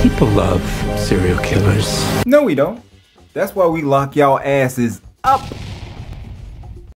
People love serial killers. No, we don't. That's why we lock y'all asses up.